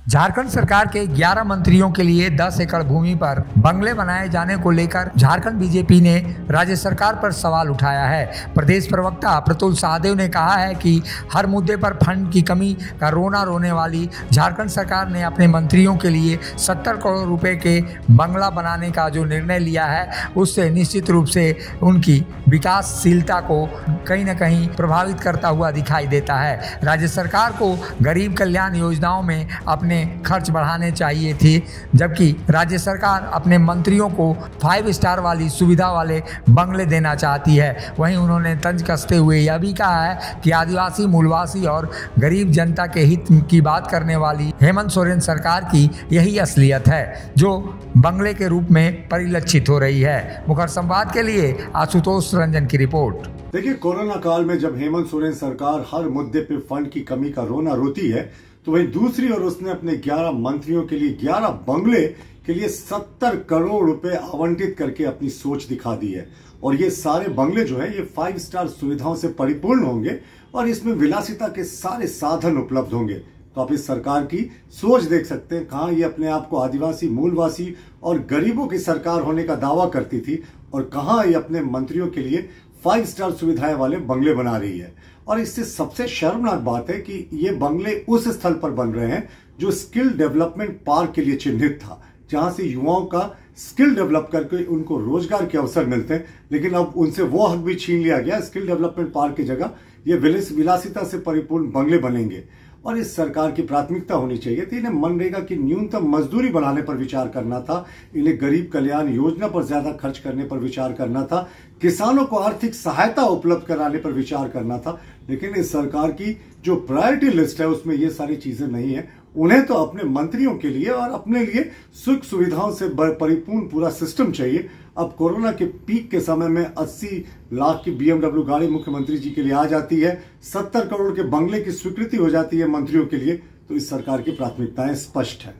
झारखंड सरकार के 11 मंत्रियों के लिए 10 एकड़ भूमि पर बंगले बनाए जाने को लेकर झारखंड बीजेपी ने राज्य सरकार पर सवाल उठाया है। प्रदेश प्रवक्ता प्रतुल सहदेव ने कहा है कि हर मुद्दे पर फंड की कमी का रोना रोने वाली झारखंड सरकार ने अपने मंत्रियों के लिए 70 करोड़ रुपए के बंगला बनाने का जो निर्णय लिया है उससे निश्चित रूप से उनकी विकासशीलता को कहीं न कहीं प्रभावित करता हुआ दिखाई देता है। राज्य सरकार को गरीब कल्याण योजनाओं में अपने खर्च बढ़ाने चाहिए थे, जबकि राज्य सरकार अपने मंत्रियों को 5 स्टार वाली सुविधा वाले बंगले देना चाहती है। वहीं उन्होंने तंज कसते हुए यह भी कहा है कि आदिवासी, मूलवासी और गरीब जनता के हित की बात करने वाली हेमंत सोरेन सरकार की यही असलियत है जो बंगले के रूप में परिलक्षित हो रही है। मुखर संवाद के लिए आशुतोष रंजन की रिपोर्ट। देखिए, कोरोना काल में जब हेमंत सोरेन सरकार हर मुद्दे पे फंड की कमी का रोना रोती है, तो वहीं दूसरी ओर उसने अपने 11 मंत्रियों के लिए 11 बंगले के लिए 70 करोड़ रुपए आवंटित करके अपनी सोच दिखा दी है। और ये सारे बंगले जो है ये 5 स्टार सुविधाओं से परिपूर्ण होंगे और इसमें विलासिता के सारे साधन उपलब्ध होंगे। तो आप इस सरकार की सोच देख सकते हैं, कहां ये अपने आप को आदिवासी, मूलवासी और गरीबों की सरकार होने का दावा करती थी और कहां ये अपने मंत्रियों के लिए 5 स्टार सुविधाएं वाले बंगले बना रही है। और इससे सबसे शर्मनाक बात है कि ये बंगले उस स्थल पर बन रहे हैं जो स्किल डेवलपमेंट पार्क के लिए चिन्हित था, जहां से युवाओं का स्किल डेवलप करके उनको रोजगार के अवसर मिलते हैं। लेकिन अब उनसे वो हक भी छीन लिया गया। स्किल डेवलपमेंट पार्क की जगह ये विलासिता से परिपूर्ण बंगले बनेंगे। और इस सरकार की प्राथमिकता होनी चाहिए थी, इन्हें मनरेगा की न्यूनतम मजदूरी बढ़ाने पर विचार करना था, इन्हें गरीब कल्याण योजना पर ज्यादा खर्च करने पर विचार करना था, किसानों को आर्थिक सहायता उपलब्ध कराने पर विचार करना था। लेकिन इस सरकार की जो प्रायोरिटी लिस्ट है उसमें ये सारी चीजें नहीं है। उन्हें तो अपने मंत्रियों के लिए और अपने लिए सुख सुविधाओं से परिपूर्ण पूरा सिस्टम चाहिए। अब कोरोना के पीक के समय में 80 लाख की BMW गाड़ी मुख्यमंत्री जी के लिए आ जाती है, 70 करोड़ के बंगले की स्वीकृति हो जाती है मंत्रियों के लिए। तो इस सरकार की प्राथमिकताएं स्पष्ट है।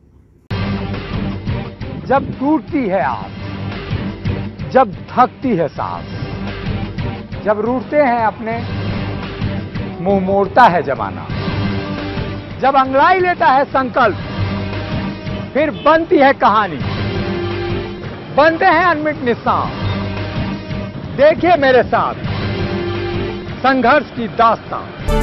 जब टूटती है आस, जब थकती है सांस, जब रूठते हैं अपने, मुंह मोड़ता है जमाना, जब अंगड़ाई लेता है संकल्प, फिर बनती है कहानी, बनते हैं अनमिट निशान। देखिए मेरे साथ संघर्ष की दास्तान।